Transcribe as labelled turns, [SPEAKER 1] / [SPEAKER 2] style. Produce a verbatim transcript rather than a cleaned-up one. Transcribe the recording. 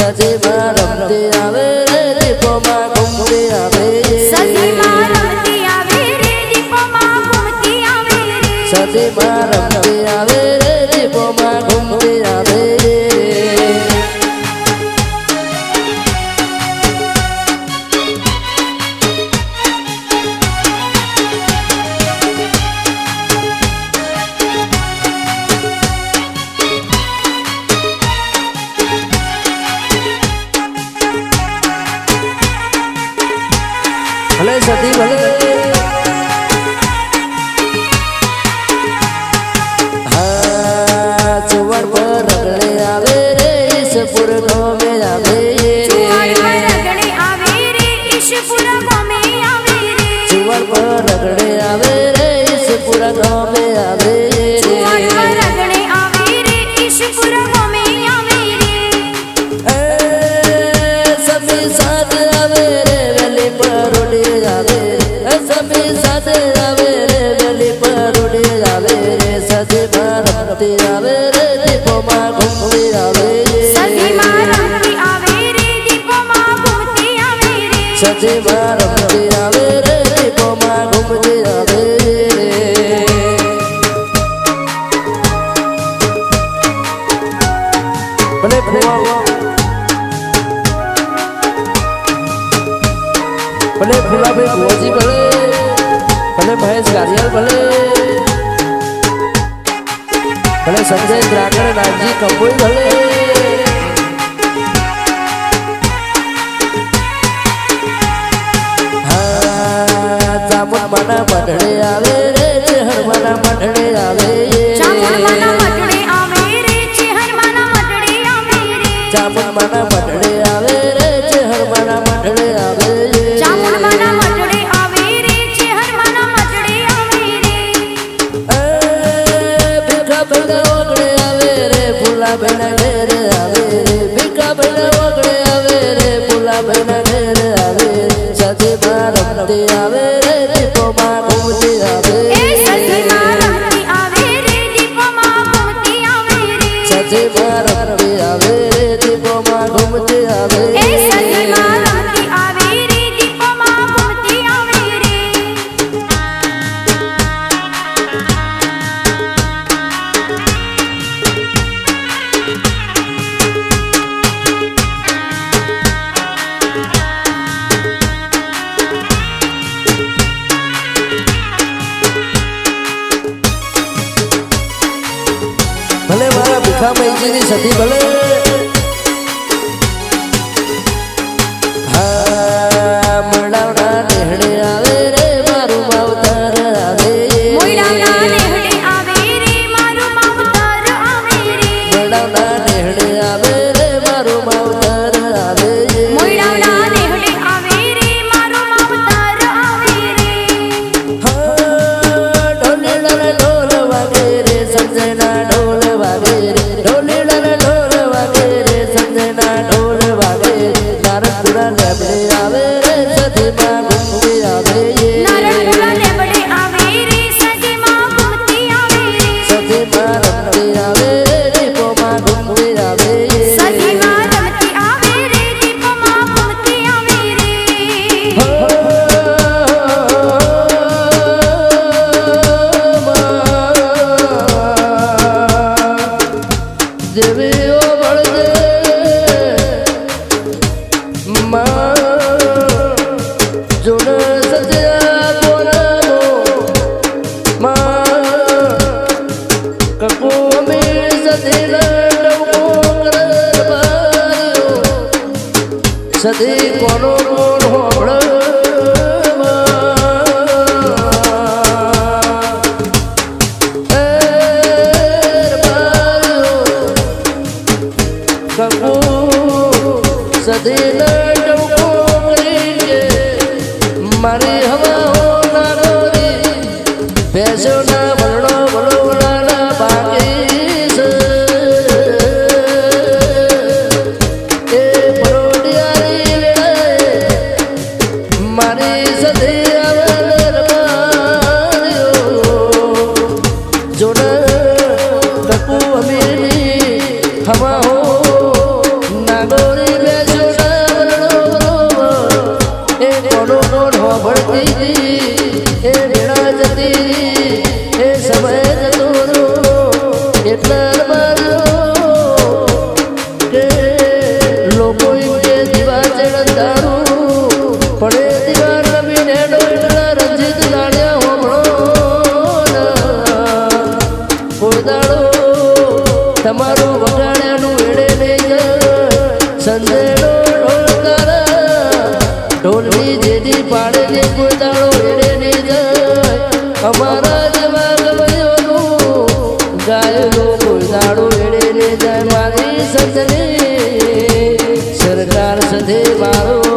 [SPEAKER 1] સતી માં રમતી આવે રે દીપોમાં ઘૂમતી આવે
[SPEAKER 2] સતી માં રમતી આવે રે દીપોમાં ઘૂમતી આવે
[SPEAKER 1] સતી માં રમતી આવે રે દીપોમાં ઘૂમતી આવે ભલે સતી ભલે હા ચુવડ પર રગડે આવે રે ઈશપુર ગમે આવે
[SPEAKER 2] ચુવડ પર રગડે આવે રે ઈશપુર ગમે આવે
[SPEAKER 1] ચુવડ પર રગડે આવે રે ઈશપુર ગમે આવે
[SPEAKER 2] ચુવડ પર રગડે આવે રે ઈશપુર ગમે આવે
[SPEAKER 1] એ સતી સાથે આવે રે વેલી પર ઉડી આવે સતી સાથે આવે રે વેલી પર ઉડી આવે રે સતી માં રમતી આવે રે દીપોમાં ઘૂમતી આવે
[SPEAKER 2] સતી માં રમતી આવે રે દીપોમાં ઘૂમતી આવે
[SPEAKER 1] સતી માં રમતી આવે રે દીપોમાં ઘૂમતી આવે ભલે ફુવા ભલે ફુલાભાઈ ભુવાજી ભલે ભલે મહેશ ગારિયાલ ભલે ભલે સંજય દ્રાગણ નાગજી કંબોઈ ભલે હા ચામુંડ માના મઢડે આવે રે હરમાના મઢડે આવે
[SPEAKER 2] ચામુંડ માના મઢડે આવે રે હરમાના મઢડે આવે
[SPEAKER 1] ચામુંડ માના મઢડે આવે રે હરમાના મઢડે આવે
[SPEAKER 2] ચામુંડ માના મઢડે આવે રે હરમાના મઢડે આવે
[SPEAKER 1] ભીખા ભીખા ઓગળે આવે રે ફૂલા બેના ઘેર આવે રે ભીખા ભીખા ઓગળે આવે રે ફૂલા બેના ઘેર આવે સતી માં રમતી આવે રે દીપોમાં ઘૂમતી આવે
[SPEAKER 2] સતી માં રમતી આવે રે દીપોમાં ઘૂમતી આવે
[SPEAKER 1] સતી માં રમતી આવે રે દીપોમાં ઘૂમતી આવે
[SPEAKER 2] સતી માં રમતી આવે રે દીપોમાં ઘૂમતી આવે
[SPEAKER 1] ભલે મારા ભીખા મૈજીની સતી ભલે હા મળાવના નેહડે આવે રે મારું માવતર આવે
[SPEAKER 2] મોયડાના નેહડે આવે રે મારું માવતર આવે રે
[SPEAKER 1] મળાવના નેહડે આવે રે મારું માવતર આવે
[SPEAKER 2] મોયડાના નેહડે આવે રે મારું માવતર આવે રે
[SPEAKER 1] હા ઢોલીડા ઢોલ વાગે રે સંજયના ઢોલ વાગે રે ઢોલીડા ઢોલ વાગે રે સંજયના ઢોલ વાગે નારણપુરા લેબડે આવે રે સતી માં ઘૂમતી આવે
[SPEAKER 2] નારણપુરા લેબડે આવે રે સતી માં ઘૂમતી આવે
[SPEAKER 1] સતી માં રમતી આવે રે દીપોમાં ઘૂમતી આવે
[SPEAKER 2] સતી માં રમતી આવે રે દીપોમાં ઘૂમતી આવે રે
[SPEAKER 1] દેવીઓ મળજે માં જોડ સજ્યા બોલાવો માં કપો મે સતી લડકો કરબાયો સતી કોનો કોણ હોબળ સદી લડકો કરીને મારી હવા હોના ડોરી ભેંસો ના વરણો વલોડાના બાકી છે એ પરોડિયારી વેળાએ મારી સદી આવે દરબારીઓ જોડે ટકુ અમીરની હવા હો નાગોરી સંદેડો ઢોલ તારા ઢોલની જેડી પાડે ને કોઈ દાડો એડે નહીં જાય અમારા જેવા ગવૈયોનું ગાયેલો કોઈ દાડો એડે નહીં જાય મારી સંતની સરકાર સાથે મારો